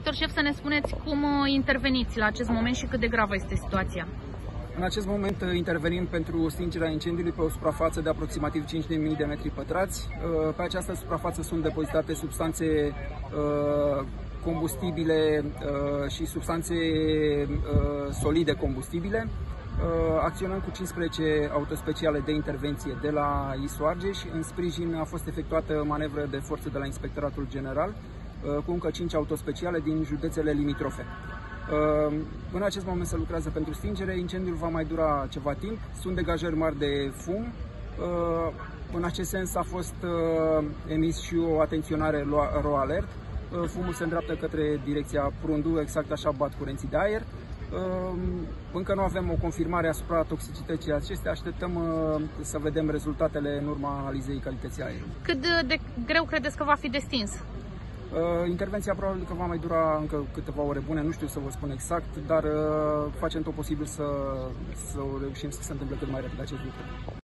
inspector șef, să ne spuneți cum interveniți la acest moment și cât de gravă este situația. În acest moment intervenim pentru stingerea incendiului pe o suprafață de aproximativ 5.000 de metri pătrați. Pe această suprafață sunt depozitate substanțe combustibile și substanțe solide combustibile. Acționăm cu 15 autospeciale de intervenție de la ISU Argeș. În sprijin a fost efectuată manevră de forță de la Inspectoratul General cu încă 5 autospeciale din județele limitrofe. În acest moment se lucrează pentru stingere, incendiul va mai dura ceva timp, sunt degajări mari de fum. În acest sens a fost emis și o atenționare RO alert. Fumul se îndreaptă către direcția Prundu, exact așa bat curenții de aer. Încă nu avem o confirmare asupra toxicității acestea, așteptăm să vedem rezultatele în urma analizei calității aerului. Cât de greu credeți că va fi de stins? Intervenția probabil că va mai dura încă câteva ore bune, nu știu să vă spun exact, dar facem tot posibil să reușim să se întâmple cât mai repede acest lucru.